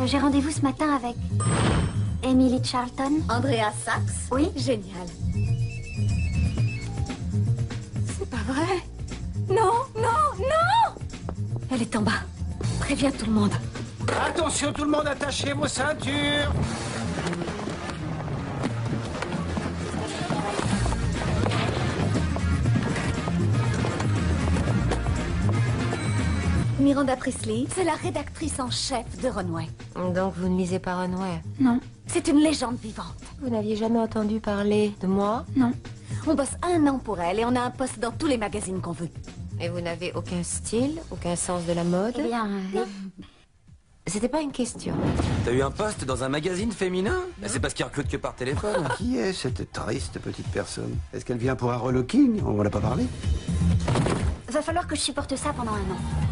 J'ai rendez-vous ce matin avec Emily Charlton. Andrea Sachs? Oui. Génial. C'est pas vrai. Non, non, non! Elle est en bas. Préviens tout le monde. Attention tout le monde, attachez vos ceintures. Miranda Priestley, c'est la rédactrice en chef de Runway. Donc vous ne lisez pas Runway? Non. C'est une légende vivante. Vous n'aviez jamais entendu parler de moi? Non. On bosse 1 an pour elle et on a un poste dans tous les magazines qu'on veut. Et vous n'avez aucun style, aucun sens de la mode? Eh bien, C'était pas une question. T'as eu un poste dans un magazine féminin? C'est parce qu'il recrute que par téléphone. Qui est cette triste petite personne? Est-ce qu'elle vient pour un relooking? On m'en a pas parlé. va falloir que je supporte ça pendant 1 an.